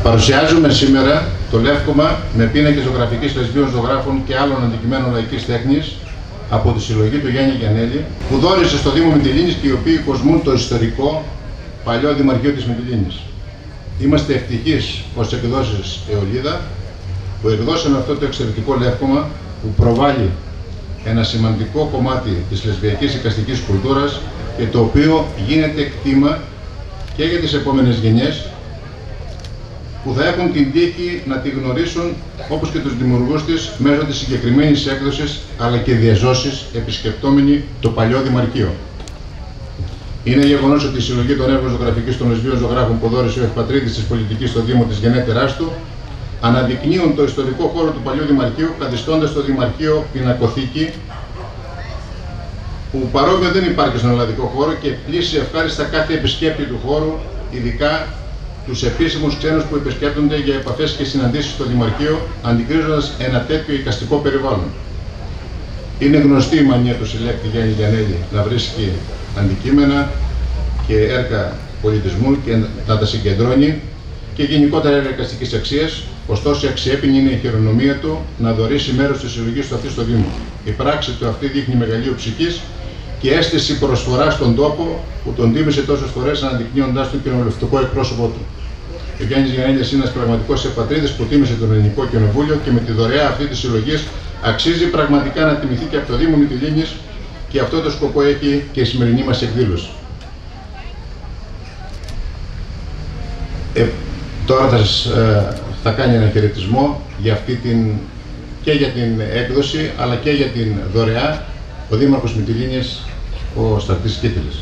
Παρουσιάζουμε σήμερα το Λεύκομα με πίνακες ζωγραφικής λεσβίων ζωγράφων και άλλων αντικειμένων λαϊκής τέχνης από τη συλλογή του Γιάννη Γιαννέλη, που δώρισε στο Δήμο Μυτιλήνης και οι οποίοι κοσμούν το ιστορικό παλιό Δημαρχείο της Μυτιλήνης. Είμαστε ευτυχείς ως εκδόσεις Αιωλίδα που εκδώσαμε αυτό το εξαιρετικό Λεύκομα που προβάλλει ένα σημαντικό κομμάτι της λεσβιακής εικαστικής κουλτούρας και το οποίο γίνεται κτήμα και για τις επόμενες γενιές που θα έχουν την τύχη να τη γνωρίσουν, όπως και τους δημιουργούς της, μέσω της συγκεκριμένης έκδοσης αλλά και διαζώσεις επισκεπτόμενοι το παλιό Δημαρχείο. Είναι γεγονός ότι η συλλογή των έργων ζωγραφικής των λεσβίων ζωγράφων που δώρισε ο ευπατρίδης της πολιτικής στο Δήμο της γενέτεράς του αναδεικνύουν το ιστορικό χώρο του παλιού Δημαρχείου, καθιστώντας το Δημαρχείο πινακοθήκη που παρόμοιο δεν υπάρχει στον ελλαδικό χώρο και πλήσει ευχάριστα κάθε επισκέπτη του χώρου, ειδικά τους επίσημους ξένους που επισκέπτονται για επαφές και συναντήσεις στο Δημαρχείο, αντικρίζοντας ένα τέτοιο εικαστικό περιβάλλον. Είναι γνωστή η μανία του συλλέκτη Γιάννη Γιαννέλη να βρίσκει αντικείμενα και έργα πολιτισμού και να τα συγκεντρώνει και γενικότερα έργα εικαστικής αξίας, ωστόσο αξιέπινη είναι η χειρονομία του να δωρήσει μέρος της συλλογής του αυτή στο Δήμο. Η πράξη του αυτή δείχνει μεγαλείο ψυχής και αίσθηση προσφορά στον τόπο που τον τίμησε τόσες φορές αναδεικνύοντάς του κοινοβουλευτικό εκπρόσωπό του. Ο Γιάννης Γιαννέλης είναι ένας πραγματικός επατρίδης που τίμησε το Ελληνικό Κοινοβούλιο και με τη δωρεά αυτή της συλλογής αξίζει πραγματικά να τιμηθεί και από το Δήμο Μυτιλήνης και αυτό το σκοπό έχει και η σημερινή μας εκδήλωση. Τώρα θα κάνει ένα χαιρετισμό για και για την έκδοση αλλά και για την δωρεά ο Δήμαρχος Μυτιλήνης, ο Στρατής Κίτηλης.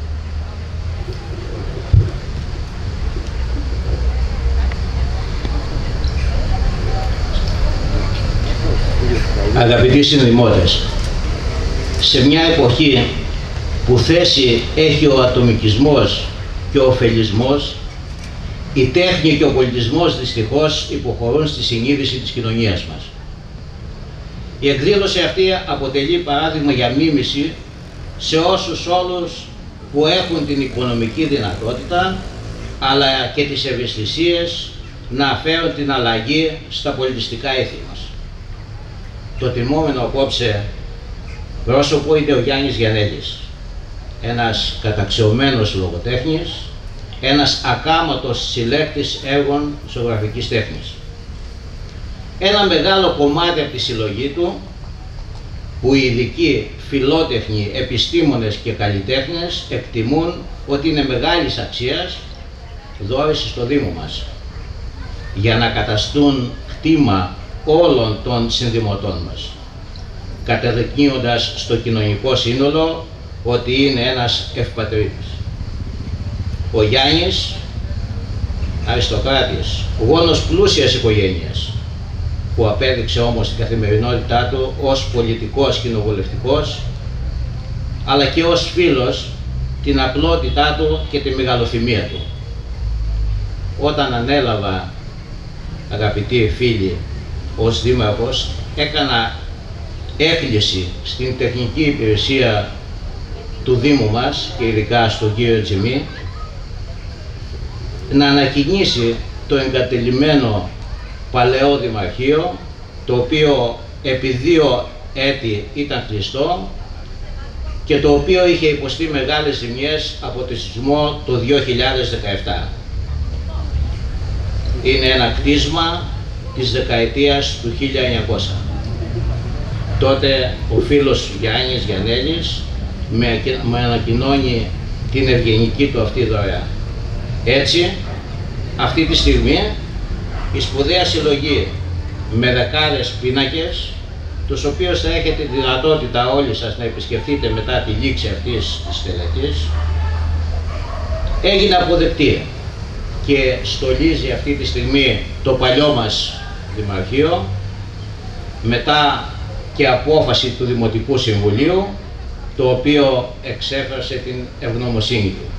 Αγαπητοί συνδημότες, σε μια εποχή που θέση έχει ο ατομικισμός και ο ωφελισμός, η τέχνη και ο πολιτισμός δυστυχώς υποχωρούν στη συνείδηση της κοινωνίας μας. Η εκδήλωση αυτή αποτελεί παράδειγμα για μίμηση σε όσους όλους που έχουν την οικονομική δυνατότητα αλλά και τις ευαισθησίες να φέρουν την αλλαγή στα πολιτιστικά ήθη μας. Το τιμόμενο απόψε πρόσωπο είναι ο Γιάννης Γιαννέλης, ένας καταξιωμένος λογοτέχνης, ένας ακάματος συλλέκτης έργων ζωγραφικής τέχνης. Ένα μεγάλο κομμάτι από τη συλλογή του, που οι ειδικοί φιλότεχνοι, επιστήμονες και καλλιτέχνες εκτιμούν ότι είναι μεγάλης αξίας, δώρισε στο Δήμο μας, για να καταστούν κτήμα όλων των συνδημοτών μας, καταδεικνύοντας στο κοινωνικό σύνολο ότι είναι ένας ευπατρίδης. Ο Γιάννης, αριστοκράτης, γόνος πλούσιας οικογένειας, που απέδειξε όμως την καθημερινότητά του ως πολιτικός κοινοβουλευτικός, αλλά και ως φίλος την απλότητά του και τη μεγαλοθυμία του. Όταν ανέλαβα, αγαπητοί φίλοι, ως Δήμαρχος, έκανα έκκληση στην τεχνική υπηρεσία του Δήμου μας και ειδικά στον κύριο Τζιμί να ανακοινήσει το εγκατελειμμένο παλαιό Δημαρχείο, το οποίο επί 2 έτη ήταν κλειστό και το οποίο είχε υποστεί μεγάλες ζημιές από το σεισμό το 2017. Είναι ένα κτίσμα της δεκαετίας του 1900. Τότε ο φίλος Γιάννης Γιαννέλης με ανακοινώνει την ευγενική του αυτή δωρεά. Έτσι, αυτή τη στιγμή η σπουδαία συλλογή με δεκάδες πίνακες, τους οποίους θα έχετε τη δυνατότητα όλοι σας να επισκεφτείτε μετά τη λήξη αυτής της τελετής, έγινε αποδεκτή και στολίζει αυτή τη στιγμή το παλιό μας Δημαρχείο μετά και απόφαση του Δημοτικού Συμβουλίου, το οποίο εξέφρασε την ευγνωμοσύνη του.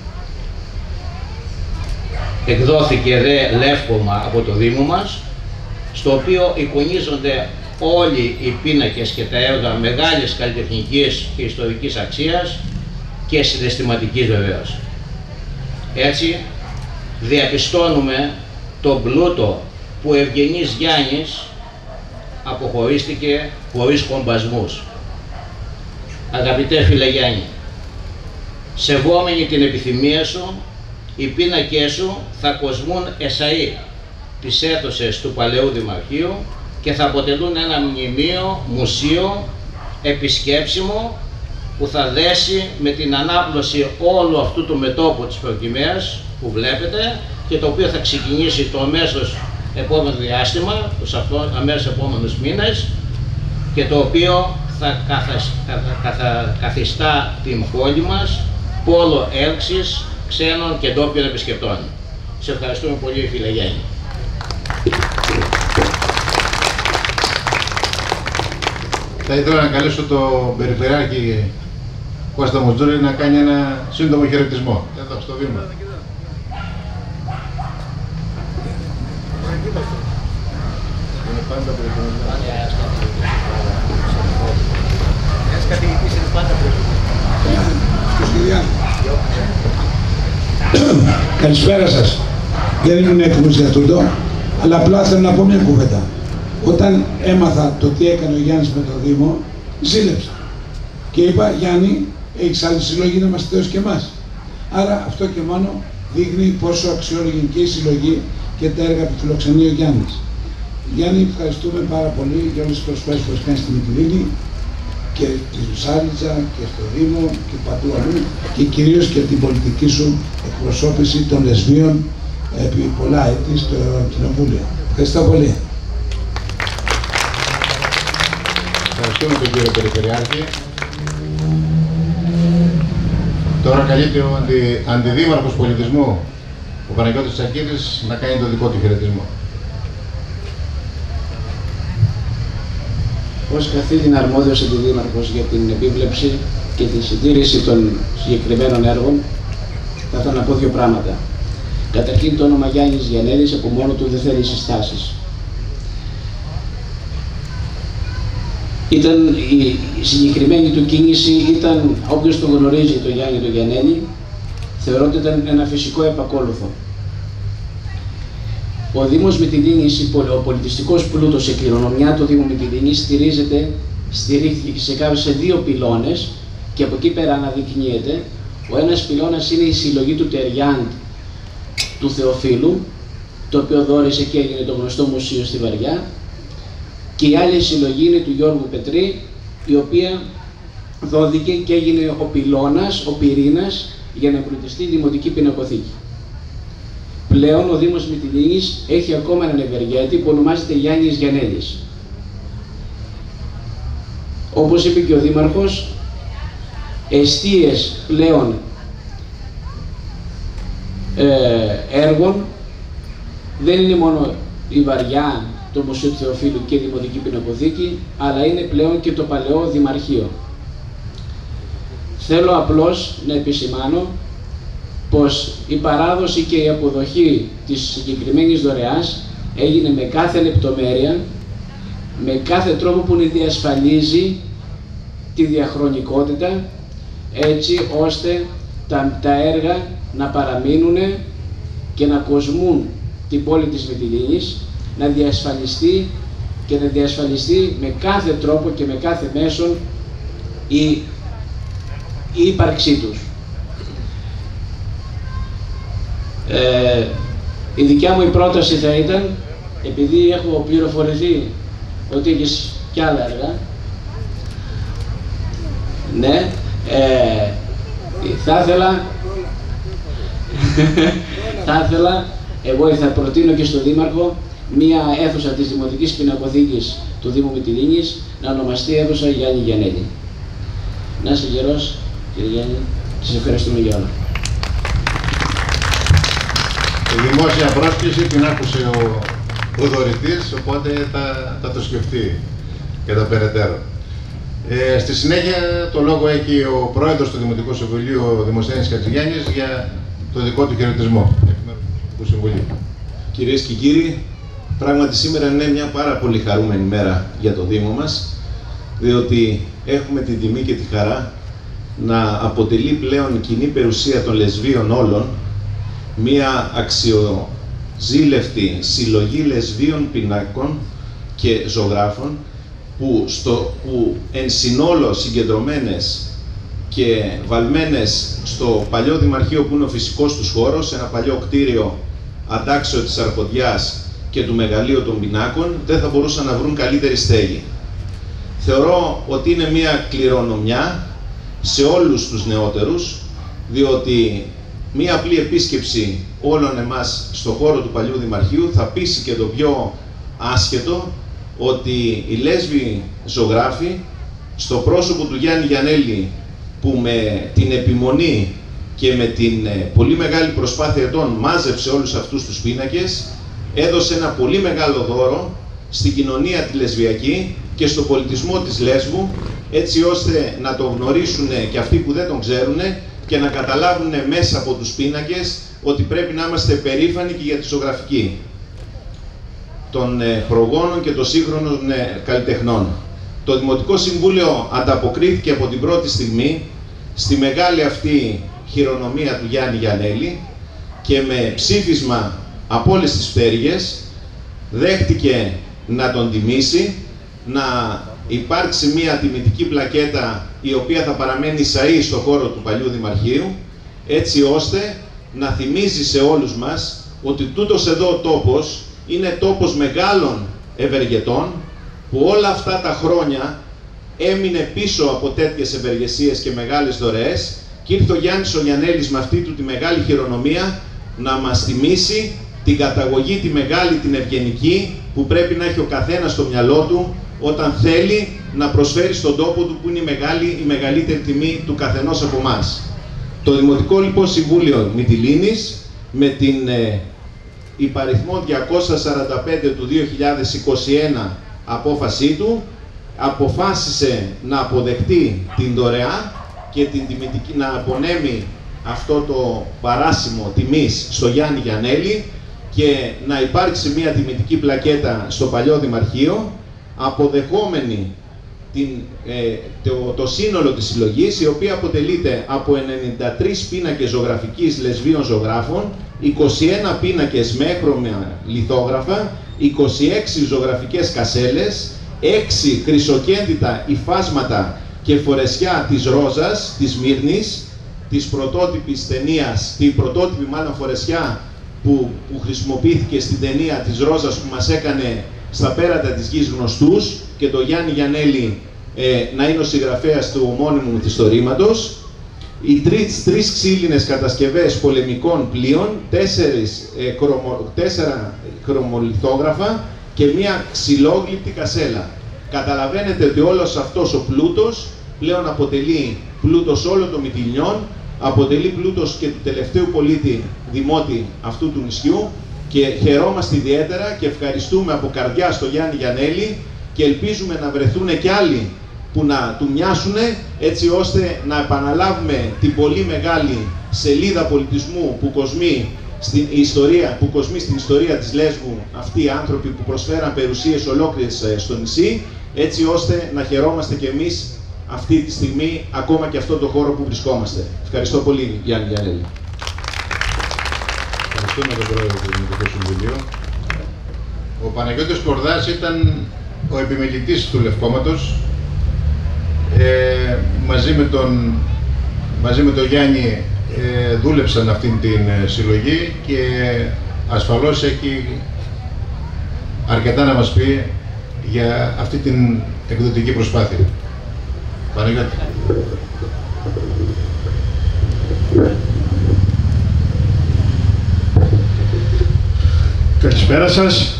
Εκδόθηκε δε λεύκομα από το Δήμο μας, στο οποίο εικονίζονται όλοι οι πίνακες και τα έργα μεγάλης καλλιτεχνικής και ιστορικής αξίας και συναισθηματικής βεβαίως. Έτσι, διαπιστώνουμε τον πλούτο που Ευγενής Γιάννης αποχωρίστηκε χωρίς κομπασμούς. Αγαπητέ φίλε Γιάννη, σεβόμενοι την επιθυμία σου, οι πίνακές σου θα κοσμούν εσαΐ τις αίθουσες του Παλαιού Δημαρχείου και θα αποτελούν ένα μνημείο, μουσείο, επισκέψιμο που θα δέσει με την ανάπλωση όλου αυτού του μετώπου της Προκυμαίας που βλέπετε και το οποίο θα ξεκινήσει το αμέσως επόμενο διάστημα, τους αμέσως επόμενους μήνες, και το οποίο θα καθιστά την πόλη μας πόλο έλξης ξένων και ντόπιων επισκεπτών. Σε ευχαριστούμε πολύ, φίλε Γιάννη. Θα ήθελα να καλέσω τον Περιφερειάρχη Κώστα Μουτζούρη να κάνει ένα σύντομο χαιρετισμό εδώ στο βήμα. Καλησπέρα σας. Δεν ήμουν έτοιμος για τούτο, αλλά απλά θέλω να πω μια κουβέντα. Όταν έμαθα το τι έκανε ο Γιάννης με το Δήμο, ζήλεψα. Και είπα, Γιάννη, έχεις άλλη συλλογή να μας θεώσει και εμάς. Άρα αυτό και μόνο δείχνει πόσο αξιόλογη είναι και η συλλογή και τα έργα που φιλοξενεί ο Γιάννης. Γιάννη, ευχαριστούμε πάρα πολύ για όλες τις προσπάθειες που έχεις κάνει στη Μυτιλήνη και στη Σάλιτζα και στο Δήμο και παντού αλλού και κυρίως και την πολιτική σου εκπροσώπηση των λεσβίων επί πολλά έτη στο Κοινοβούλιο. Ευχαριστώ πολύ. Ευχαριστούμε τον κύριο Περιφερειάρχη. Τώρα καλείται ο Αντιδήμαρχος Πολιτισμού, ο Παναγιώτης Τσακίδης, να κάνει το δικό του χαιρετισμό. Ως καθήλυνα αρμόδιος αντιδήμαρχος για την επίβλεψη και τη συντήρηση των συγκεκριμένων έργων, θα ήθελα να πω δύο πράγματα. Καταρχήν, το όνομα Γιάννης Γιαννέλης από μόνο του δεν θέλει συστάσεις. Η συγκεκριμένη του κίνηση ήταν, όποιος τον γνωρίζει τον Γιάννη τον Γιαννέλη, θεωρώ ότι ήταν ένα φυσικό επακόλουθο. Ο Δήμος Μυτιλήνης, ο πολιτιστικός πλούτος, η κληρονομιά του Δήμου Μυτιλήνης στηρίχθηκε σε δύο πυλώνες και από εκεί πέρα αναδεικνύεται. Ο ένας πυλώνας είναι η συλλογή του Τεριάντ του Θεοφίλου, το οποίο δόρισε και έγινε το γνωστό μουσείο στη Βαριά, και η άλλη συλλογή είναι του Γιώργου Πετρή, η οποία δόθηκε και έγινε ο πυλώνας, ο πυρήνας για να εμπλουτιστεί η Δημοτική Πινακοθήκη. Πλέον ο Δήμος Μυτιλήνης έχει ακόμα έναν ευεργέτη που ονομάζεται Γιάννης Γιαννέλης. Όπως είπε και ο Δήμαρχος, εστίες πλέον έργων δεν είναι μόνο η Βαριά, το Μουσείο του Θεοφίλου και η Δημοτική Πινακοθήκη, αλλά είναι πλέον και το Παλαιό Δημαρχείο. Θέλω απλώς να επισημάνω πως η παράδοση και η αποδοχή της συγκεκριμένης δωρεάς έγινε με κάθε λεπτομέρεια, με κάθε τρόπο που διασφαλίζει τη διαχρονικότητα, έτσι ώστε τα έργα να παραμείνουν και να κοσμούν την πόλη της Μυτιλήνης, να διασφαλιστεί και να διασφαλιστεί με κάθε τρόπο και με κάθε μέσον η ύπαρξή τους. Η δικιά μου η πρόταση θα ήταν, επειδή έχω πληροφορηθεί ότι έχεις κι άλλα έργα, ναι, θα ήθελα, εγώ θα προτείνω και στο Δήμαρχο μία αίθουσα της Δημοτικής Πινακοθήκης του Δήμου Μυτιλήνης να ονομαστεί αίθουσα Γιάννη Γιαννέλη. Να είσαι γερός, κύριε Γιάννη, σας ευχαριστούμε για όλα. Η δημόσια πρόσκληση την άκουσε ο δωρητής, οπότε θα το σκεφτεί και τα περαιτέρω. Στη συνέχεια το λόγο έχει ο πρόεδρος του Δημοτικού Συμβουλίου, ο Δημοσθένης Χατζηγιάννης, για το δικό του χαιρετισμό εκ μέρους του Συμβουλίου. Κυρίες και κύριοι, πράγματι σήμερα είναι μια πάρα πολύ χαρούμενη μέρα για το Δήμο μας, διότι έχουμε την τιμή και τη χαρά να αποτελεί πλέον κοινή περιουσία των λεσβίων όλων μια ζήλευτη συλλογή λεσβίων πινάκων και ζωγράφων που εν συνόλο συγκεντρωμένες και βαλμένες στο παλιό Δημαρχείο που είναι ο φυσικός τους χώρος, ένα παλιό κτίριο αντάξιο της Αρχοντιάς και του Μεγαλείου των Πινάκων, δεν θα μπορούσαν να βρουν καλύτερη στέγη. Θεωρώ ότι είναι μια κληρονομιά σε όλους τους νεότερους, διότι μια απλή επίσκεψη όλων εμάς στον χώρο του παλιού Δημαρχείου θα πείσει και το πιο άσχετο ότι οι λέσβοι ζωγράφοι στο πρόσωπο του Γιάννη Γιαννέλη, που με την επιμονή και με την πολύ μεγάλη προσπάθεια ετών μάζεψε όλους αυτούς τους πίνακες, έδωσε ένα πολύ μεγάλο δώρο στην κοινωνία τη λεσβιακή και στον πολιτισμό της Λέσβου, έτσι ώστε να το γνωρίσουν και αυτοί που δεν τον ξέρουν και να καταλάβουν μέσα από τους πίνακες ότι πρέπει να είμαστε περήφανοι και για τη ζωγραφική των προγόνων και των σύγχρονων καλλιτεχνών. Το Δημοτικό Συμβούλιο ανταποκρίθηκε από την πρώτη στιγμή στη μεγάλη αυτή χειρονομία του Γιάννη Γιαννέλη και με ψήφισμα από όλες τις πτέρυγες δέχτηκε να τον τιμήσει, να υπάρξει μια τιμητική πλακέτα η οποία θα παραμένει σαΐ στο χώρο του παλιού Δημαρχείου, έτσι ώστε να θυμίζει σε όλους μας ότι τούτος εδώ τόπος είναι τόπος μεγάλων ευεργετών που όλα αυτά τα χρόνια έμεινε πίσω από τέτοιες ευεργεσίες και μεγάλες δωρεές και ήρθε ο Γιάννης ο Γιαννέλης με αυτή του τη μεγάλη χειρονομία να μας θυμίσει την καταγωγή, τη μεγάλη, την ευγενική που πρέπει να έχει ο καθένας στο μυαλό του όταν θέλει να προσφέρει στον τόπο του που είναι η μεγαλύτερη τιμή του καθενός από εμάς. Το Δημοτικό λοιπόν Συμβούλιο Μυτιλήνης με την υπαριθμό 245 του 2021 απόφασή του αποφάσισε να αποδεχτεί την δωρεά και την τιμητική, να απονέμει αυτό το παράσημο τιμής στο Γιάννη Γιαννέλη και να υπάρξει μια τιμητική πλακέτα στο παλιό Δημαρχείο, αποδεχόμενη το σύνολο της συλλογής, η οποία αποτελείται από 93 πίνακες ζωγραφικής λεσβίων ζωγράφων, 21 πίνακες με έγχρωμα λιθόγραφα, 26 ζωγραφικές κασέλες, 6 χρυσοκέντητα υφάσματα και φορεσιά της Ρόζας, της Μύρνης, της πρωτότυπης ταινίας, την πρωτότυπη μάλλον φορεσιά που χρησιμοποιήθηκε στην ταινία της Ρόζας που μας έκανε στα πέρατα της γης γνωστούς και το Γιάννη Γιαννέλη να είναι ο συγγραφέας του ομώνυμου μυθιστορήματος, οι τρεις ξύλινες κατασκευές πολεμικών πλοίων, 4 χρωμολιθόγραφα και μία ξυλόγλυπτη κασέλα. Καταλαβαίνετε ότι όλος αυτός ο πλούτος πλέον αποτελεί πλούτος όλων των Μυτιληνιών, αποτελεί πλούτος και του τελευταίου πολίτη δημότη αυτού του νησιού και χαιρόμαστε ιδιαίτερα και ευχαριστούμε από καρδιά στο Γιάννη Γιαννέλη και ελπίζουμε να βρεθούν και άλλοι που να του μοιάσουν, έτσι ώστε να επαναλάβουμε την πολύ μεγάλη σελίδα πολιτισμού που κοσμεί στην ιστορία της Λέσβου αυτοί οι άνθρωποι που προσφέραν περιουσίες ολόκληρες στο νησί, έτσι ώστε να χαιρόμαστε κι εμείς αυτή τη στιγμή ακόμα και αυτό το χώρο που βρισκόμαστε. Ευχαριστώ πολύ, Γιάννη Γιαννέλη. Ευχαριστούμε τον Πρόεδρο του Δημοτικού Συμβουλίου. Ο Παναγιώτης Κορδάς ήταν ο επιμελητής του Λευκώματος. Μαζί με τον Γιάννη δούλεψαν αυτήν την συλλογή και ασφαλώς έχει αρκετά να μας πει για αυτή την εκδοτική προσπάθεια. Παναγιώτη. Καλησπέρα σας.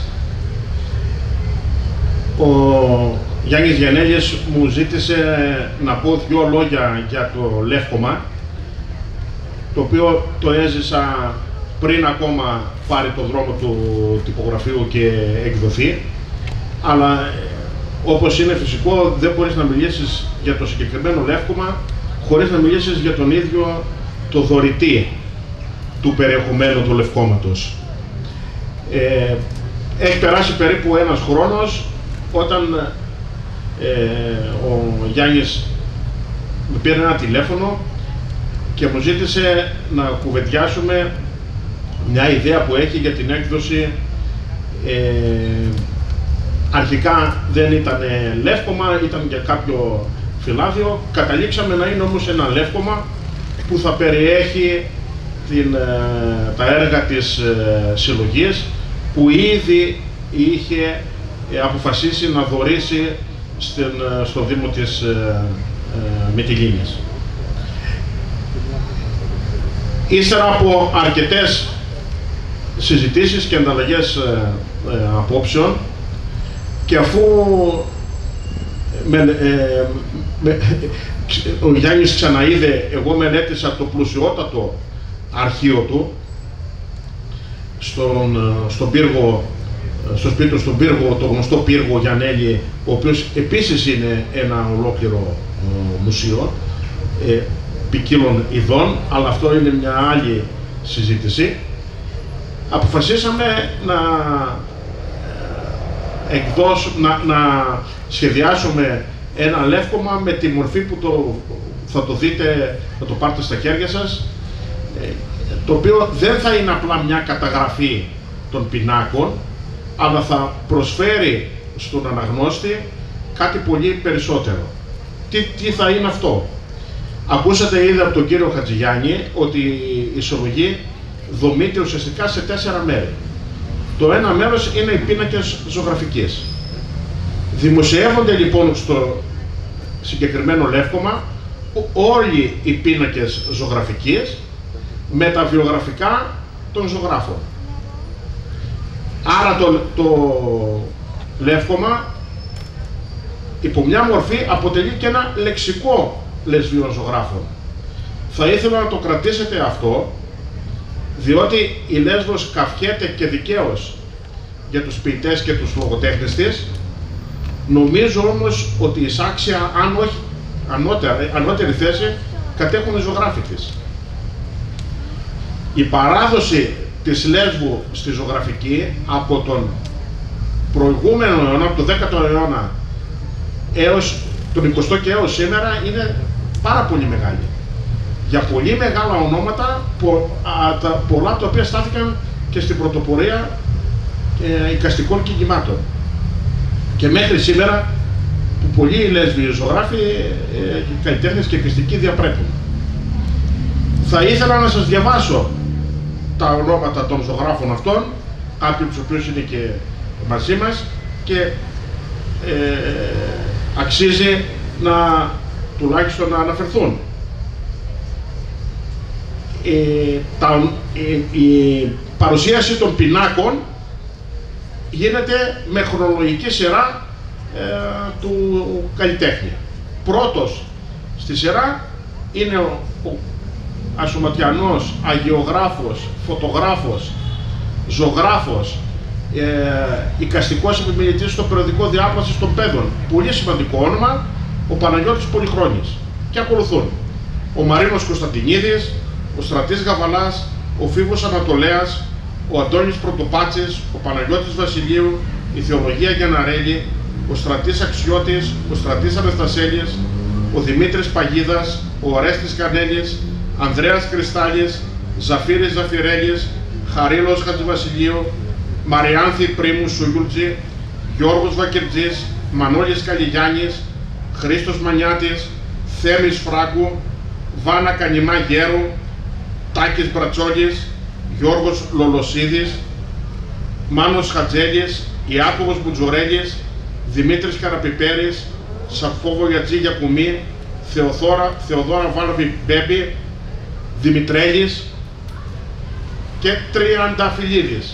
Ο Γιάννης Γιαννέλης μου ζήτησε να πω 2 λόγια για το Λεύκομα, το οποίο το έζησα πριν ακόμα πάρει το δρόμο του τυπογραφείου και εκδοθεί, αλλά όπως είναι φυσικό δεν μπορείς να μιλήσεις για το συγκεκριμένο Λεύκομα χωρίς να μιλήσεις για τον ίδιο το δωρητή του περιεχομένου του Λευκώματος. Έχει περάσει περίπου 1 χρόνος όταν ο Γιάννης με πήρε ένα τηλέφωνο και μου ζήτησε να κουβεντιάσουμε μια ιδέα που έχει για την έκδοση. Αρχικά δεν ήταν λεύκομα, ήταν για κάποιο φυλάδιο. Καταλήξαμε να είναι όμως ένα λεύκομα που θα περιέχει τα έργα της συλλογής που ήδη είχε αποφασίσει να δωρήσει στο Δήμο της Μυτιλήνης. Ύστερα από αρκετές συζητήσεις και ανταλλαγές απόψεων και αφού ο Γιάννης ξαναείδε, εγώ μελέτησα το πλουσιότατο αρχείο του στον πύργο, στο σπίτι του στον πύργο, το γνωστό πύργο Γιαννέλη, ο οποίος επίσης είναι ένα ολόκληρο μουσείο ποικίλων ειδών, αλλά αυτό είναι μια άλλη συζήτηση. Αποφασίσαμε να σχεδιάσουμε ένα λεύκομα με τη μορφή που θα το δείτε, θα το πάρετε στα χέρια σας, το οποίο δεν θα είναι απλά μια καταγραφή των πινάκων, αλλά θα προσφέρει στον αναγνώστη κάτι πολύ περισσότερο. Τι θα είναι αυτό? Ακούσατε ήδη από τον κύριο Χατζηγιάννη ότι η συλλογή δομείται ουσιαστικά σε 4 μέρη. Το ένα μέρος είναι οι πίνακες ζωγραφικής. Δημοσιεύονται λοιπόν στο συγκεκριμένο λεύκομα όλοι οι πίνακες ζωγραφικής με τα βιογραφικά των ζωγράφων. Άρα το λεύκομα υπό μια μορφή αποτελεί και ένα λεξικό λεσβίων ζωγράφων. Θα ήθελα να το κρατήσετε αυτό, διότι η Λέσβος καυχέται και δικαίως για τους ποιητές και τους λογοτέχνες της. Νομίζω όμως ότι εισάξια, αν όχι ανώτερη θέση, κατέχουν οι ζωγράφοι της. Η παράδοση της Λέσβου στη ζωγραφική από τον προηγούμενο αιώνα, από τον 10ο αιώνα έως τον 20ο και έως σήμερα είναι πάρα πολύ μεγάλη. Για πολύ μεγάλα ονόματα, πολλά τα οποία στάθηκαν και στην πρωτοπορία εικαστικών κυνηγημάτων. Και μέχρι σήμερα που πολλοί Λέσβοι ζωγράφοι, καλλιτέχνες και πιστικοί διαπρέπουν. Θα ήθελα να σας διαβάσω τα ονόματα των ζωγράφων αυτών, κάποιοι τους οποίους είναι και μαζί μας, και αξίζει τουλάχιστον να αναφερθούν. Η παρουσίαση των πινάκων γίνεται με χρονολογική σειρά του καλλιτέχνη. Πρώτος στη σειρά είναι ο ασωματιανός, αγιογράφος, φωτογράφος, ζωγράφος, εικαστικός επιμελητής στο περιοδικό Διάπλασης των Παιδών. Πολύ σημαντικό όνομα, ο Παναγιώτης Πολυχρόνης. Και ακολουθούν ο Μαρίνος Κωνσταντινίδης, ο Στρατής Γαβαλάς, ο Φίβος Ανατολέας, ο Αντώνης Πρωτοπάτσης, ο Παναγιώτης Βασιλείου, η Θεολογία Γιανναρέλη, ο Στρατής Αξιώτης, ο Στρατής Αναστασέλης, ο Δημήτρης Παγίδας, ο Ορέστης Κανέλης, Ανδρέας Κρυστάλλης, Ζαφύρης Ζαφυρέλης, Χαρίλος Χατζηβασιλείου, Μαριάνθη Πρίμου Σουγιούλτζη, Γιώργος Βακερτζής, Μανώλης Καλιγιάννης, Χρήστος Μανιάτης, Θέμης Φράγκου, Βάνα Κανημά Γέρου, Τάκης Μπρατσόλης, Γιώργος Λολοσίδης, Μάνος Χατζέλης, Ιάκωβος Μπουτζορέλης, Δημήτρης Καραπιπέρης, Σαφόβο Γιατζή Γιακουμή, Θεοδόρα Βάλβη Μπέμπη, Δημητρέλης και Τριανταφυλλίδης.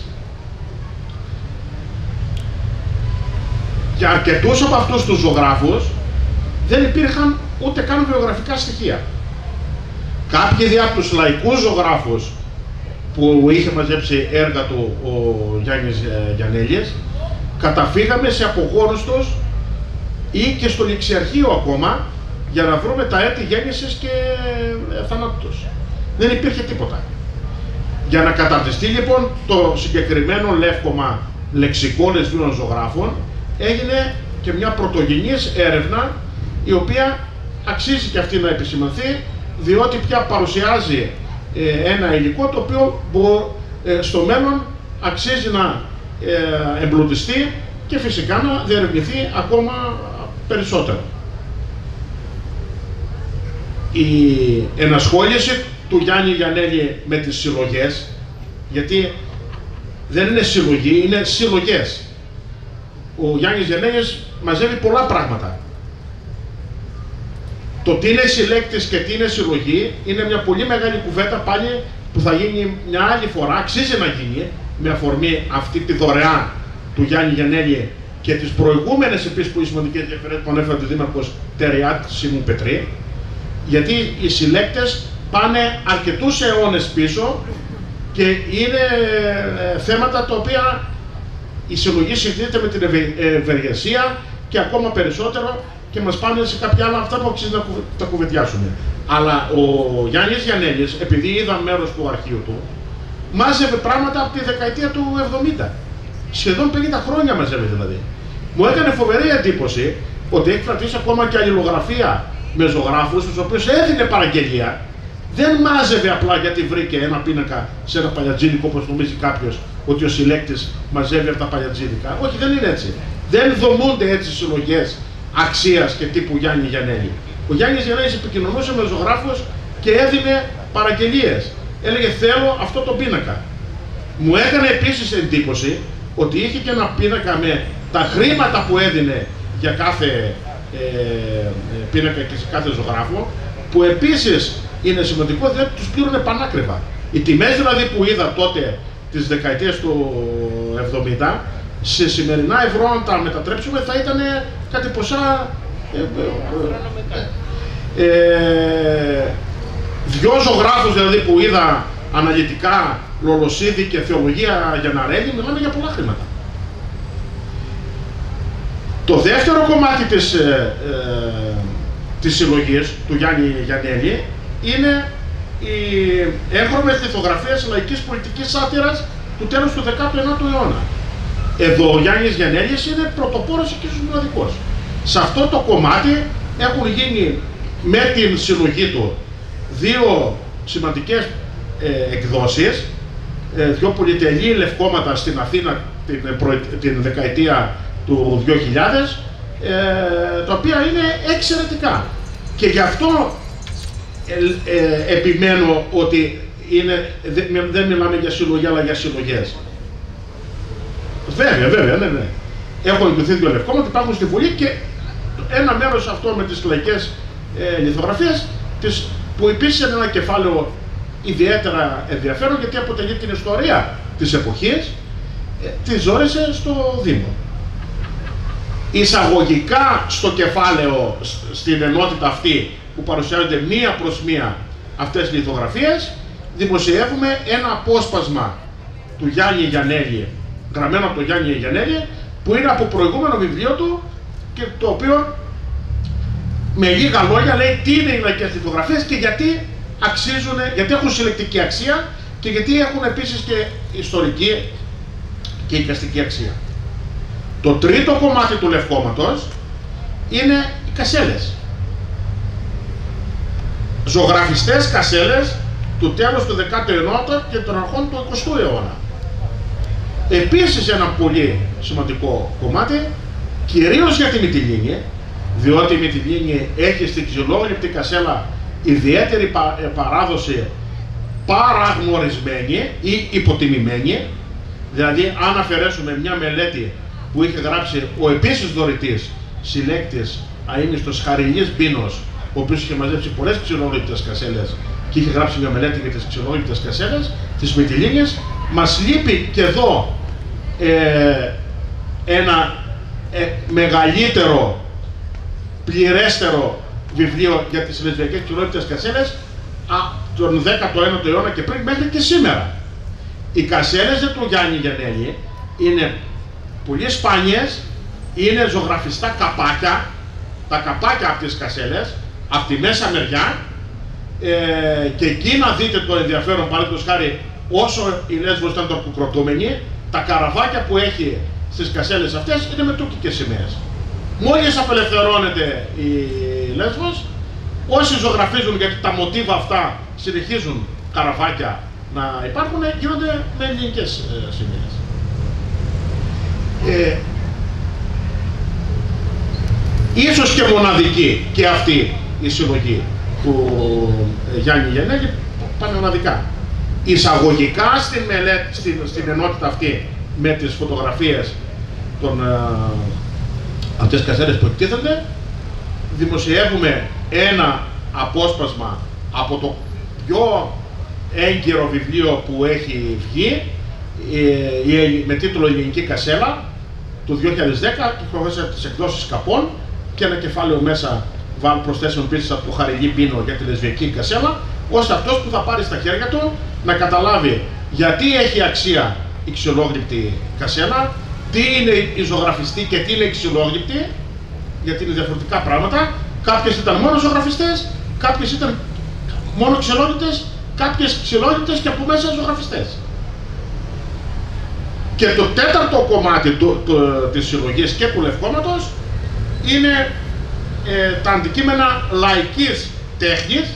Για αρκετούς από αυτούς τους ζωγράφους δεν υπήρχαν ούτε καν βιογραφικά στοιχεία. Κάποιοι δι' από τους λαϊκούς ζωγράφους που είχε μαζέψει έργα του ο Γιάννης Γιαννέλης, καταφύγαμε σε απογόνους τους ή και στο ληξιαρχείο ακόμα για να βρούμε τα έτη γέννησης και θανάτου τους. Δεν υπήρχε τίποτα. Για να καταρτιστεί λοιπόν το συγκεκριμένο λεύκομα λεξικό λεσβίων ζωγράφων, έγινε και μια πρωτογενής έρευνα, η οποία αξίζει και αυτή να επισημανθεί, διότι πια παρουσιάζει ένα υλικό το οποίο στο μέλλον αξίζει να εμπλουτιστεί και φυσικά να διερευνηθεί ακόμα περισσότερο. Η ενασχόληση του Γιάννη Γιαννέλη με τις συλλογές, γιατί δεν είναι συλλογή, είναι συλλογές. Ο Γιάννης Γιαννέλης μαζεύει πολλά πράγματα. Το τι είναι συλλέκτης και τι είναι συλλογή είναι μια πολύ μεγάλη κουβέντα πάλι που θα γίνει μια άλλη φορά, αξίζει να γίνει, με αφορμή αυτή τη δωρεάν του Γιάννη Γιαννέλη και τις προηγούμενες επίσης πολύ σημαντικές διαφορές που ανέφερε ο Δήμαρχος Τεριάτ Σίμου Πετρή, γιατί οι συλλέκτες πάνε αρκετούς αιώνες πίσω και είναι θέματα τα οποία η συλλογή συνδέεται με την ευεργεσία και ακόμα περισσότερο και μας πάνε σε κάποια άλλα αυτά που αξίζει να τα κουβεντιάσουμε. Αλλά ο Γιάννης Γιαννέλης, επειδή είδα μέρος του αρχείου του, μάζευε πράγματα από τη δεκαετία του 70. Σχεδόν 50 χρόνια μαζεύει δηλαδή. Μου έκανε φοβερή εντύπωση ότι έχει κρατήσει ακόμα και αλληλογραφία με ζωγράφους, στους οποίους έδινε παραγγελία. Δεν μάζευε απλά γιατί βρήκε ένα πίνακα σε ένα παλιατζίδικο, όπως νομίζει κάποιος ότι ο συλλέκτης μαζεύει από τα παλιατζίδικα. Όχι, δεν είναι έτσι. Δεν δομούνται έτσι συλλογές αξίας και τύπου Γιάννη Γιαννέλη. Ο Γιάννης Γιαννέλης επικοινωνούσε με ζωγράφους και έδινε παραγγελίες. Έλεγε θέλω αυτό το πίνακα. Μου έκανε επίσης εντύπωση ότι είχε και ένα πίνακα με τα χρήματα που έδινε για κάθε πίνακα και σε κάθε ζωγράφο, που επίσης είναι σημαντικό διότι τους πλήρωνε πανάκριβα. Οι τιμές δηλαδή που είδα τότε τις δεκαετίες του 70, σε σημερινά ευρώ αν τα μετατρέψουμε θα ήταν κάτι ποσά δυο ζωγράφους δηλαδή που είδα αναλυτικά, Λολοσίδη και Θεολογία Γιανναρέλη, μιλάμε για πολλά χρήματα. Το δεύτερο κομμάτι της συλλογής του Γιάννη Γιαννέλη είναι οι έγχρωμες λιθογραφίες λαϊκής πολιτικής σάτυρας του τέλους του 19ου αιώνα. Εδώ ο Γιάννης Γιαννέλης είναι πρωτοπόρος και ίσως μοναδικός. Σε αυτό το κομμάτι έχουν γίνει με την συλλογή του δύο σημαντικές εκδόσεις, δύο πολυτελή λευκόματα στην Αθήνα την δεκαετία του 2000, τα οποία είναι εξαιρετικά. Και γι' αυτό επιμένω ότι δεν μιλάμε για συλλογή, αλλά για συλλογές. Βέβαια, ναι. Έχουν εκδοθεί δύο λευκόματα, υπάρχουν στη Βουλή και ένα μέρος αυτό με τις λαϊκές λιθογραφίες, που επίσης είναι ένα κεφάλαιο ιδιαίτερα ενδιαφέρον, γιατί αποτελεί την ιστορία της εποχής, τη ζόρισε στο Δήμο. Εισαγωγικά στο κεφάλαιο, στην ενότητα αυτή που παρουσιάζονται μία προς μία αυτές τις λιθογραφίες, δημοσιεύουμε ένα απόσπασμα του Γιάννη Γιαννέλη, γραμμένο από τον Γιάννη Γιαννέλη, που είναι από προηγούμενο βιβλίο του και το οποίο με λίγα λόγια λέει τι είναι οι λαϊκές λιθογραφίες και γιατί αξίζουν, γιατί έχουν συλλεκτική αξία και γιατί έχουν επίσης και ιστορική και εικαστική αξία. Το τρίτο κομμάτι του λευκόματος είναι οι κασέλες. Ζωγραφιστές κασέλες του τέλους του 19ου και των αρχών του 20ου αιώνα. Επίσης ένα πολύ σημαντικό κομμάτι, κυρίως για τη Μυτιλήνη, διότι η Μυτιλήνη έχει στην ξυλόγλυπτη κασέλα ιδιαίτερη παράδοση παραγνωρισμένη ή υποτιμημένη. Δηλαδή αν αφαιρέσουμε μια μελέτη που είχε γράψει ο επίσης δωρητής συλλέκτης αείμνηστος Χαριλής Μπίνος, ο οποίος είχε μαζέψει πολλές ξυλόγλυπτες κασέλες και είχε γράψει μια μελέτη για τις ξυλόγλυπτες κασέλες της Μυτιλήνης, μας λείπει και εδώ ένα μεγαλύτερο, πληρέστερο βιβλίο για τις λεσβιακές ξυλόγλυπτες κασέλες τον 19ο αιώνα και πριν μέχρι και σήμερα. Οι κασέλες του Γιάννη Γιαννέλη είναι πολύ σπάνιες, είναι ζωγραφιστά καπάκια, τα καπάκια από τις κασέλες, από τη μέσα μεριά, και εκεί να δείτε το ενδιαφέρον, παραδείγματος χάρη, όσο η Λέσβος ήταν τουρκοκροτούμενη, τα καραβάκια που έχει στις κασέλες αυτές είναι με τουρκικές σημαίες. Μόλις απελευθερώνεται η Λέσβος, όσοι ζωγραφίζουν, γιατί τα μοτίβα αυτά συνεχίζουν καραβάκια να υπάρχουν, γίνονται με ελληνικές σημαίες. Ίσως και μοναδική και αυτή η συλλογή του Γιάννη Γεννέλη, πανελλαδικά. Εισαγωγικά στην μελέτη, στην ενότητα αυτή με τις φωτογραφίες από τις κασέτες που εκτίθενται, δημοσιεύουμε ένα απόσπασμα από το πιο έγκυρο βιβλίο που έχει βγει με τίτλο «Ελληνική Κασέλα» του 2010, κυκλοφόρησε από τις εκδόσεις Καπών, και ένα κεφάλαιο μέσα προσθέσεων πίσω από το Χαριλή Πίνο για τη λεσβιακή κασέλα, ώστε αυτός που θα πάρει στα χέρια του να καταλάβει γιατί έχει αξία η ξυλόγλυπτη κασέλα, τι είναι η ζωγραφιστή και τι είναι η ξυλόγλυπτη, γιατί είναι διαφορετικά πράγματα. Κάποιες ήταν μόνο ζωγραφιστές, κάποιες ήταν μόνο ξυλόγλυπτες, κάποιες ξυλόγλυπτες και από μέσα ζωγραφιστές. Και το τέταρτο κομμάτι της συλλογής και του λευκόματος είναι τα αντικείμενα λαϊκής τέχνης,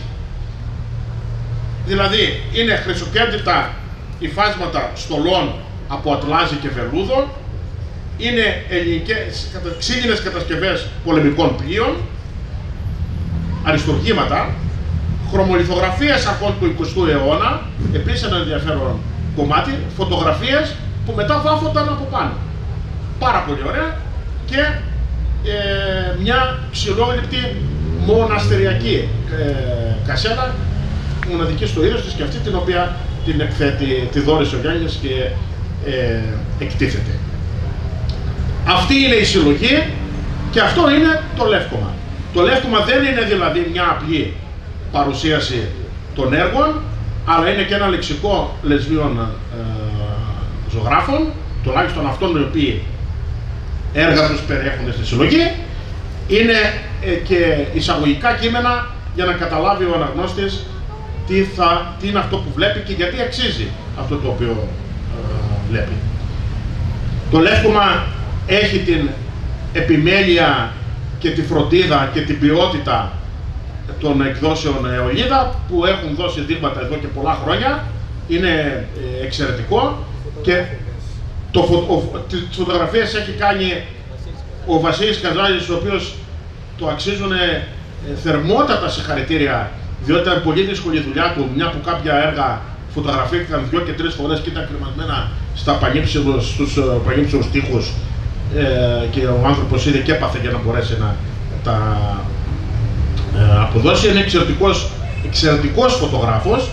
δηλαδή είναι χρυσοκέντητα υφάσματα στολών από ατλάζι και βελούδο, είναι ξύλινες κατασκευές πολεμικών πλοίων, αριστουργήματα, χρωμολιθογραφίες αρχών του 20ου αιώνα, επίσης ένα ενδιαφέρον κομμάτι, φωτογραφίες που μετά βάφονταν από πάνω. Πάρα πολύ ωραία. Και μια ξυλόγλυπτη μοναστεριακή κασέλα, μοναδική στο είδος της και αυτή, την οποία την εκθέτει, τη δώρισε ο Γιάννης και εκτίθεται. Αυτή είναι η συλλογή και αυτό είναι το λεύκομα. Το λεύκομα δεν είναι δηλαδή μια απλή παρουσίαση των έργων, αλλά είναι και ένα λεξικό λεσβίων ζωγράφων, τουλάχιστον αυτών οι οποίοι έργα τους περιέχονται στη συλλογή. Είναι και εισαγωγικά κείμενα για να καταλάβει ο αναγνώστης τι είναι αυτό που βλέπει και γιατί αξίζει αυτό το οποίο βλέπει. Το λεύκομα έχει την επιμέλεια και τη φροντίδα και την ποιότητα των εκδόσεων Αιωλίδα που έχουν δώσει δείγματα εδώ και πολλά χρόνια. Είναι εξαιρετικό και τις φωτογραφίες έχει κάνει ο Βασίλης Καζάλης, ο οποίος το αξίζουν θερμότατα συγχαρητήρια, διότι ήταν πολύ δύσκολη δουλειά του, μια που κάποια έργα φωτογραφήθηκαν 2 και 3 φορές και ήταν κρεμασμένα στους πανύψηλους τοίχους και ο άνθρωπος είδε και έπαθε για να μπορέσει να τα αποδώσει. Είναι εξαιρετικός φωτογράφος.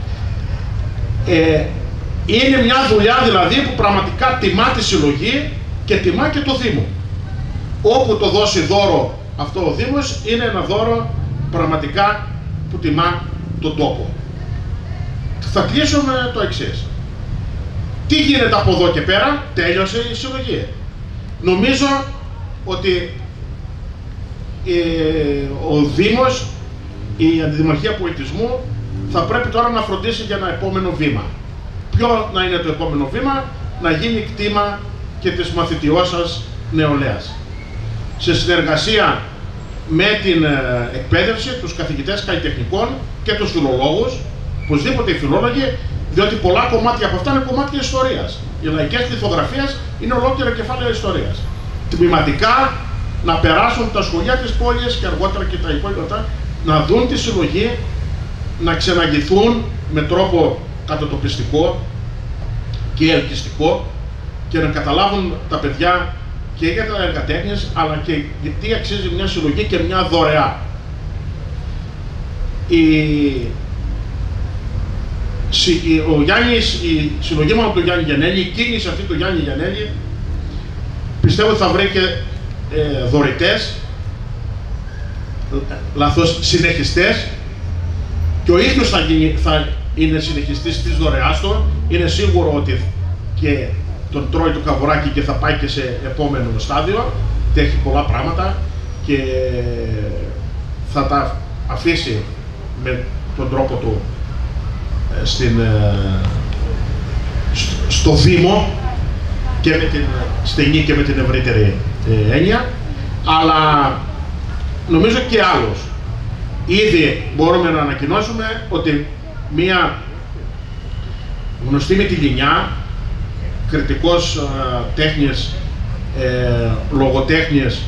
Είναι μια δουλειά δηλαδή που πραγματικά τιμά τη συλλογή και τιμά και το Δήμο. Όπου το δώσει δώρο αυτό ο Δήμος, είναι ένα δώρο πραγματικά που τιμά τον τόπο. Θα κλείσω με το εξής. Τι γίνεται από εδώ και πέρα? Τέλειωσε η συλλογή. Νομίζω ότι ο Δήμος, η Αντιδημαρχία Πολιτισμού θα πρέπει τώρα να φροντίσει για ένα επόμενο βήμα. Ποιο να είναι το επόμενο βήμα? Να γίνει κτήμα και της μαθητιώσας νεολαίας. Σε συνεργασία με την εκπαίδευση, τους καθηγητές καλλιτεχνικών και τους φιλολόγους, οπωσδήποτε οι φιλόλογοι, διότι πολλά κομμάτια από αυτά είναι κομμάτια ιστορίας. Οι λαϊκές λιθογραφίες είναι ολόκληρα κεφάλαια ιστορίας. Τμηματικά να περάσουν τα σχολεία της πόλης και αργότερα και τα υπόλοιπα, να δουν τη συλλογή, να ξεναγηθούν με τρόπο κατατοπιστικό και ελκυστικό και να καταλάβουν τα παιδιά και για τα έργα τέχνης, αλλά και γιατί αξίζει μια συλλογή και μια δωρεά. Η συλλογή μου από τον Γιάννη Γεννέλη, η κίνηση αυτή του Γιάννη Γεννέλη, πιστεύω θα βρει και δωρητές, συνεχιστές, και ο ίδιος θα είναι συνεχιστής της δωρεάς του. Είναι σίγουρο ότι και τον τρώει το καβουράκι και θα πάει και σε επόμενο στάδιο, και έχει πολλά πράγματα και θα τα αφήσει με τον τρόπο του στο Δήμο και με την στενή και με την ευρύτερη έννοια, αλλά νομίζω και άλλος. Ήδη μπορούμε να ανακοινώσουμε ότι μία γνωστή με τη Λινιά, κριτικός τέχνης, λογοτέχνης,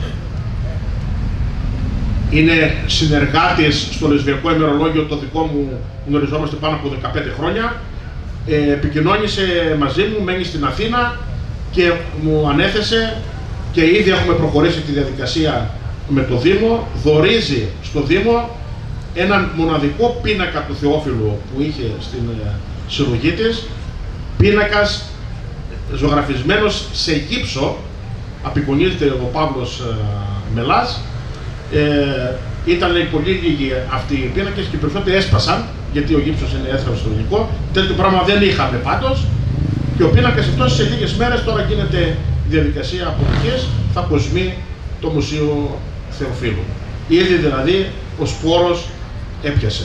είναι συνεργάτης στο Λεσβιακό Ημερολόγιο, το δικό μου, γνωριζόμαστε πάνω από 15 χρόνια. Επικοινώνησε μαζί μου, μένει στην Αθήνα και μου ανέθεσε και ήδη έχουμε προχωρήσει τη διαδικασία με το Δήμο. Δωρίζει στο Δήμο έναν μοναδικό πίνακα του Θεόφιλου που είχε στην συλλογή της, πίνακας ζωγραφισμένος σε γύψο, απεικονίζεται ο Παύλος Μελάς. Ήταν πολύ λίγοι αυτοί οι πίνακες και οι περισσότεροι έσπασαν, γιατί ο γύψος είναι έθραυστο στο υλικό. Τέτοιο πράγμα δεν είχαμε πάντως. Και ο πίνακας αυτός σε λίγες μέρες τώρα γίνεται διαδικασία αποδοχής, θα κοσμεί το Μουσείο Θεοφίλου. Ήδη δηλαδή ο σπόρος έπιασε.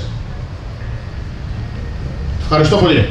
Ευχαριστώ πολύ.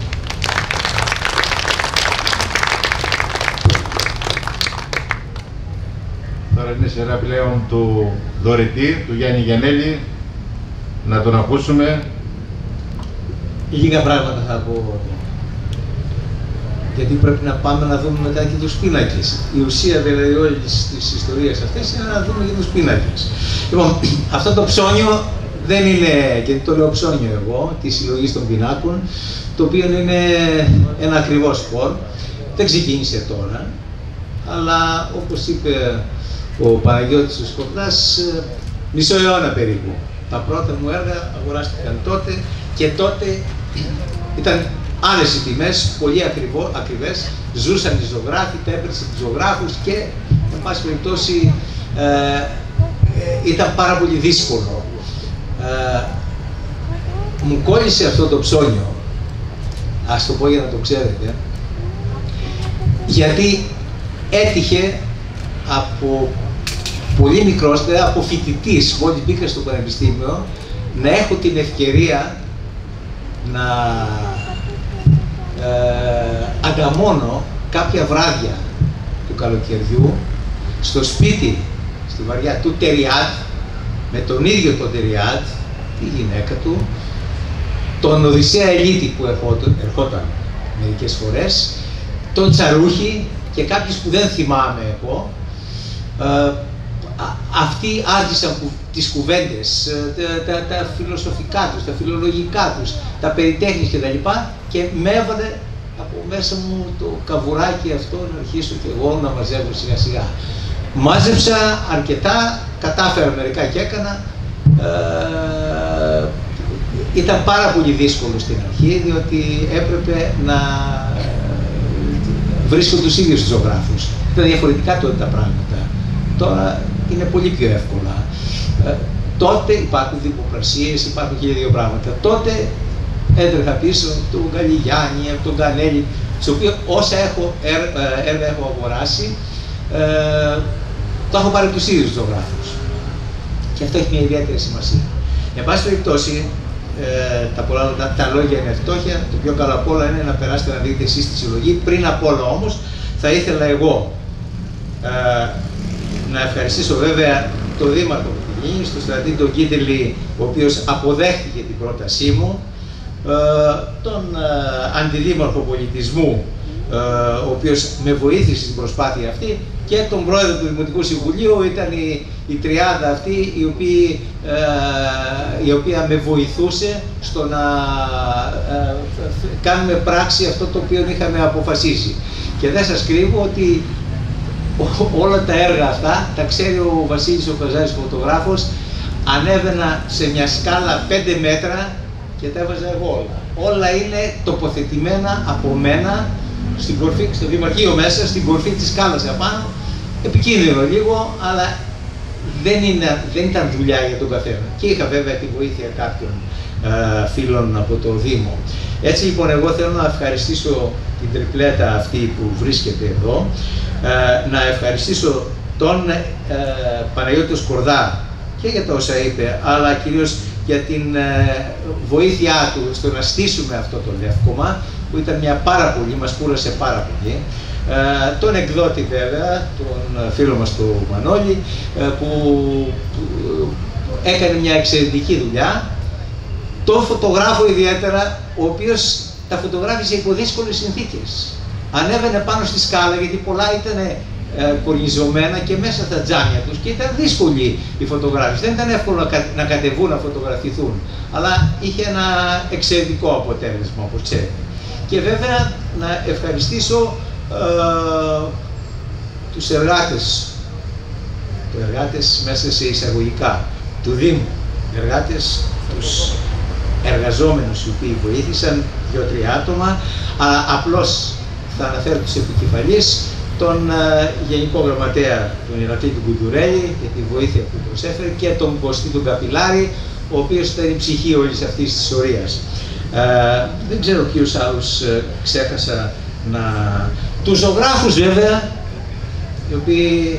Τώρα είναι σειρά πλέον του δωρητή, του Γιάννη Γιαννέλη, να τον ακούσουμε. Λίγα πράγματα θα πω, γιατί πρέπει να πάμε να δούμε μετά και τους πίνακες. Η ουσία δηλαδή όλης της ιστορίας αυτής είναι να δούμε και τους πίνακες. Λοιπόν, αυτό το ψώνιο δεν είναι, και το λέω ψώνιο εγώ, τη συλλογή των πινάκων, το οποίο είναι ένα ακριβό σπορ. Δεν ξεκίνησε τώρα, αλλά όπως είπε ο Παναγιώτης ο Σκοπτάς, μισό αιώνα περίπου. Τα πρώτα μου έργα αγοράστηκαν τότε και τότε ήταν άλλες οι τιμές, πολύ ακριβές, ζούσαν οι ζωγράφοι, τα έπαιρνε τους ζωγράφους και, εν πάση περιπτώσει, ήταν πάρα πολύ δύσκολο. Μου κόλλησε αυτό το ψώνιο, ας το πω για να το ξέρετε, γιατί έτυχε από πολύ μικρός, δηλαδή από φοιτητής, μόλις μπήκα στο πανεπιστήμιο, να έχω την ευκαιρία να ανταμώνω κάποια βράδια του καλοκαιριού στο σπίτι, στη βαριά του Τεριάτ, με τον ίδιο τον Τεριάτ, τη γυναίκα του, τον Οδυσσέα Ελίτη που ερχόταν μερικές φορές, τον Τσαρούχη και κάποιους που δεν θυμάμαι εγώ. Αυτοί άρχισαν τις κουβέντες, τα φιλοσοφικά τους, τα φιλολογικά τους, τα περιτέχνης κτλ. Και με έβαλε από μέσα μου το καβουράκι αυτό να αρχίσω και εγώ να μαζεύω σιγά σιγά. Μάζεψα αρκετά, κατάφερα μερικά και έκανα. Ήταν πάρα πολύ δύσκολο στην αρχή, διότι έπρεπε να βρίσκω τους ίδιους τους ζωγράφους. Ήταν διαφορετικά τότε τα πράγματα. Τώρα είναι πολύ πιο εύκολα. Τότε υπάρχουν δημοκρασίες, υπάρχουν και δύο πράγματα. Τότε έτρεχα πίσω από τον Γαλιγιάννη, από τον Κανέλη, στο οποίο όσα έργα έχω αγοράσει, το έχω πάρει τους ίδιους ζωγράφους. Και αυτό έχει μια ιδιαίτερη σημασία. Εν πάση περιπτώσει, τα λόγια είναι φτώχεια. Το πιο καλό απ' όλα είναι να περάσετε να δείτε εσείς τη συλλογή. Πριν απ' όλα όμως, θα ήθελα εγώ να ευχαριστήσω βέβαια τον Δήμαρχο Μυτιλήνης, τον Στρατή τον Κίτελη, ο οποίος αποδέχτηκε την πρότασή μου, τον Αντιδήμαρχο Πολιτισμού, ο οποίος με βοήθησε στην προσπάθεια αυτή, και τον Πρόεδρο του Δημοτικού Συμβουλίου. Ήταν η τριάδα αυτή η οποία με βοηθούσε στο να κάνουμε πράξη αυτό το οποίο είχαμε αποφασίσει. Και δεν σας κρύβω ότι όλα τα έργα αυτά τα ξέρει ο Βασίλης ο Καζάρης, ο φωτογράφος. Ανέβαινα σε μια σκάλα 5 μέτρα και τα έβαζα εγώ όλα. Όλα είναι τοποθετημένα από μένα στην κορφή, στο Δημαρχείο μέσα, στην κορφή της σκάλας απάνω. Επικίνδυνο λίγο, αλλά δεν ήταν δουλειά για τον καθένα. Και είχα βέβαια τη βοήθεια κάποιων φίλων από το Δήμο. Έτσι λοιπόν, εγώ θέλω να ευχαριστήσω την τριπλέτα αυτή που βρίσκεται εδώ, να ευχαριστήσω τον Παναγιώτη Σκορδά και για τα όσα είπε, αλλά κυρίως για την βοήθειά του στο να στήσουμε αυτό το λεύκομα, που ήταν μια πάρα πολύ, μας κούρασε πάρα πολύ. Τον εκδότη βέβαια, τον φίλο μας τον Μανώλη, που έκανε μια εξαιρετική δουλειά. Τον φωτογράφο ιδιαίτερα, ο οποίος τα φωτογράφησε υπό δύσκολες συνθήκες. Ανέβαινε πάνω στη σκάλα, γιατί πολλά ήταν κορνιζωμένα και μέσα στα τζάμια τους και ήταν δύσκολη η φωτογράφηση. Δεν ήταν εύκολο να κατεβούν να φωτογραφηθούν, αλλά είχε ένα εξαιρετικό αποτέλεσμα, όπως ξέρετε. Και βέβαια να ευχαριστήσω τους εργάτες μέσα σε εισαγωγικά του Δήμου, εργάτες, τους εργαζόμενους οι οποίοι βοήθησαν, 2-3 άτομα, αλλά απλώς θα αναφέρω τους επικεφαλείς, τον Γενικό Γραμματέα, τον Ηρακλή του Κουντουρέλη, για τη βοήθεια που προσέφερε, και τον Κωστή τον Καπιλάρη, ο οποίος ήταν η ψυχή όλης αυτής της ιστορίας. Δεν ξέρω ποιους άλλους ξέχασα να... Τους ζωγράφους βέβαια, οι οποίοι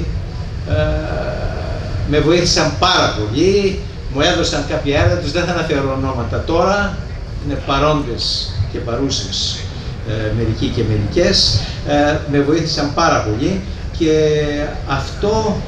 με βοήθησαν πάρα πολύ, μου έδωσαν κάποια έργα τους, δεν θα αναφέρω ονόματα τώρα, είναι παρόντες και παρούσες μερικοί και μερικές, με βοήθησαν πάρα πολύ και αυτό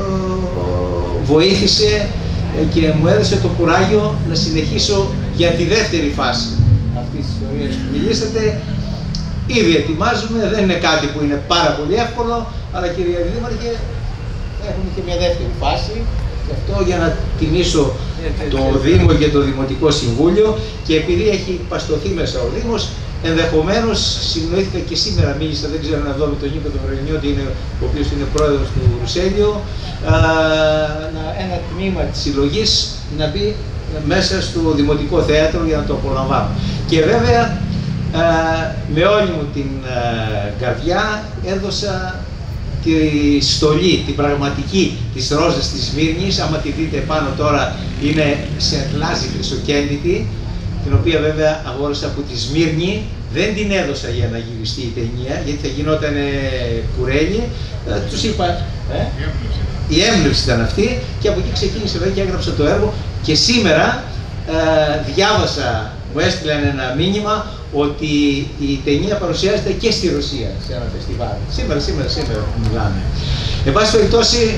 βοήθησε και μου έδωσε το κουράγιο να συνεχίσω για τη δεύτερη φάση αυτής της ιστορίας που μιλήσατε. Ήδη ετοιμάζουμε, δεν είναι κάτι που είναι πάρα πολύ εύκολο, αλλά κυρία Δήμαρχε, έχουμε και μια δεύτερη φάση. Και αυτό για να τιμήσω το Δήμο και το Δημοτικό Συμβούλιο, και επειδή έχει παστοθεί μέσα ο Δήμος, ενδεχομένως συνοήθηκα και σήμερα, μίλησα, δεν ξέρω να δω με τον Νίκο τον Βρενιώτη, ο οποίος είναι πρόεδρος του Ρουσέλιο, ένα τμήμα της συλλογής να μπει μέσα στο Δημοτικό Θέατρο για να το απολαμβάνω. Και βέβαια με όλη μου την καρδιά έδωσα τη στολή, την πραγματική της Ρόζας της Σμύρνης. Άμα τη δείτε πάνω τώρα, είναι σε γλάζι χρυσοκέντητη, την οποία βέβαια αγόρασα από τη Σμύρνη. Δεν την έδωσα για να γυριστεί η ταινία, γιατί θα γινόταν κουρέλι. Τους είπα, η έμπνευση ήταν αυτή, και από εκεί ξεκίνησε βέβαια και έγραψα το έργο. Και σήμερα διάβασα, μου έστειλαν ένα μήνυμα ότι η ταινία παρουσιάζεται και στη Ρωσία σε ένα φεστιβάλ. Σήμερα που μιλάμε. Εν πάση περιπτώσει,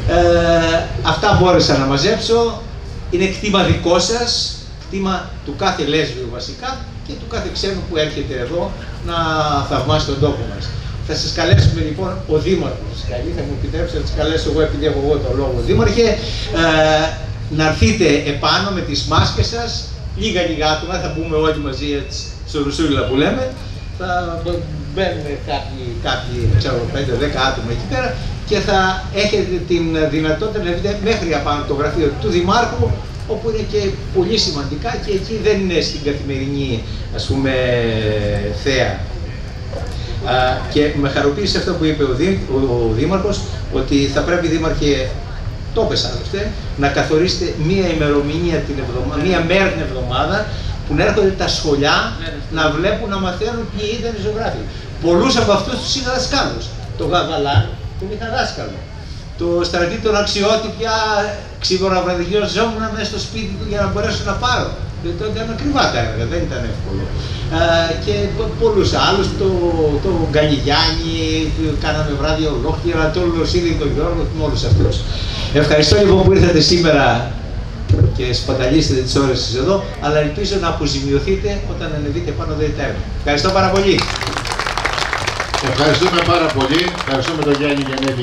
αυτά μπόρεσα να μαζέψω. Είναι κτήμα δικό σας, κτήμα του κάθε λέσβιου βασικά και του κάθε ξένου που έρχεται εδώ να θαυμάσει τον τόπο μας. Θα σας καλέσουμε λοιπόν, ο Δήμαρχος θα μου επιτρέψετε να σας καλέσω εγώ, επειδή έχω εγώ το λόγο, Δήμαρχε, να έρθετε επάνω με τις μάσκες σας, λίγα άτομα, θα μπούμε όλοι μαζί στο Ρουσούλα που λέμε, θα μπαίνουν κάποιοι 5-10 άτομα εκεί πέρα και θα έχετε την δυνατότητα να δείτε μέχρι απάνω το γραφείο του Δημάρχου, όπου είναι και πολύ σημαντικά και εκεί δεν είναι στην καθημερινή, ας πούμε, θέα. Και με χαροποίησε αυτό που είπε ο Δήμαρχος, ότι θα πρέπει, Δήμαρχε, το πες άλλωστε, να καθορίσετε μία ημερομηνία μία μέρα την εβδομάδα που να έρχονται τα σχολιά να βλέπουν, να μαθαίνουν ποιοι ήταν οι ζωγράφοι. Πολλούς από αυτούς τους είχα δασκάλους. Το Γαβαλάν τον είχα δάσκαλο. Το Στρατή τον Αξιώτη πια ξυβοραυραδιζόμουν μέσα στο σπίτι του για να μπορέσω να πάρω. Τότε ήταν ακριβά τα έργα, δεν ήταν εύκολο. Και πολλούς άλλους, το Γκαλιγιάννη, κάναμε βράδια ολόκληρα, το Λοσίδη, τον Γιώργο, με όλους αυτούς. Ευχαριστώ λοιπόν που ήρθατε σήμερα και σπαταλήσετε τις ώρες σας εδώ, αλλά ελπίζω να αποζημιωθείτε όταν ανεβείτε πάνω εδώ τα έργα. Ευχαριστώ πάρα πολύ. Ευχαριστούμε πάρα πολύ. Ευχαριστούμε τον Γιάννη Γιαννέλη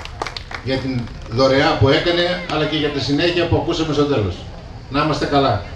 για την δωρεά που έκανε, αλλά και για τη συνέχεια που ακούσαμε στο τέλος. Να είμαστε καλά.